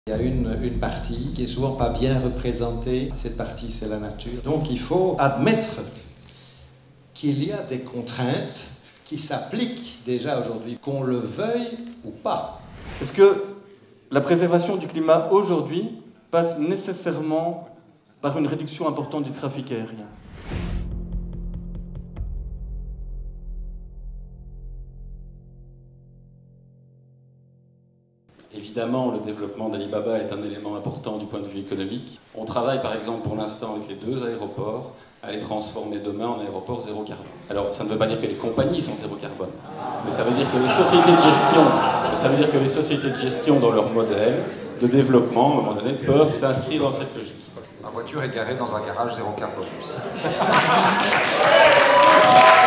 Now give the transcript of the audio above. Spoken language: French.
Il y a une partie qui est souvent pas bien représentée. Cette partie, c'est la nature. Donc il faut admettre qu'il y a des contraintes qui s'appliquent déjà aujourd'hui, qu'on le veuille ou pas. Est-ce que la préservation du climat aujourd'hui passe nécessairement par une réduction importante du trafic aérien ? Évidemment, le développement d'Alibaba est un élément important du point de vue économique. On travaille par exemple pour l'instant avec les 2 aéroports à les transformer demain en aéroports zéro carbone. Alors ça ne veut pas dire que les compagnies sont zéro carbone, mais ça veut dire que les sociétés de gestion, dans leur modèle de développement, à un moment donné, peuvent s'inscrire dans cette logique. Ma voiture est garée dans un garage zéro carbone aussi.